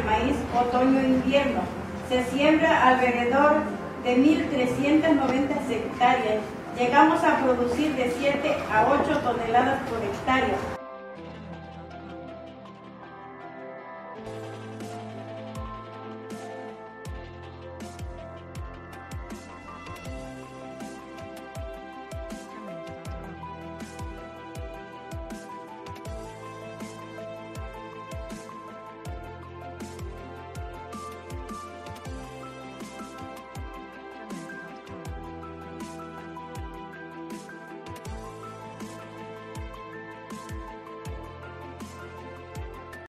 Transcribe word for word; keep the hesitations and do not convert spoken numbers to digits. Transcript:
maíz otoño-invierno. Se siembra alrededor de mil trescientas noventa hectáreas. Llegamos a producir de siete a ocho toneladas por hectárea.